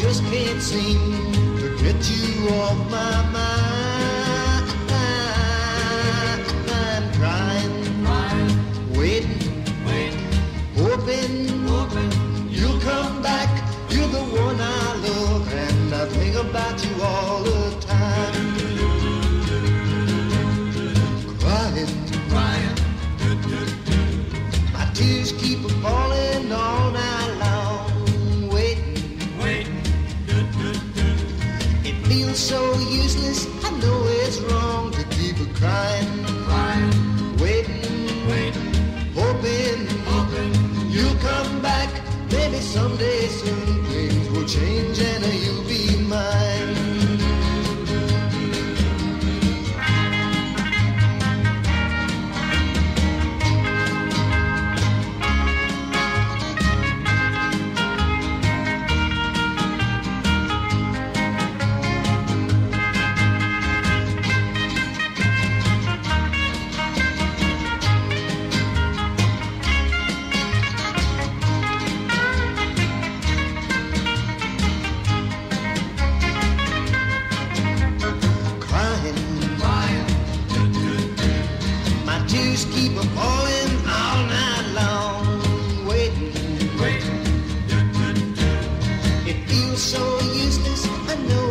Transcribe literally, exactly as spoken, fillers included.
just can't seem to get you off my mind. I'm crying, crying, waiting, waiting, hoping, hoping you'll come back. You're the one I love, and I think about you all the time. Crying, crying, my tears keep falling all night long. Waiting, waiting, it feels so useless. I know it's wrong to keep crying, crying, waiting, waiting, hoping, hoping you'll come back. Maybe someday soon things will change and you'll be mine. Tears keep a falling all night long. Waiting, waiting. it feels so useless. I know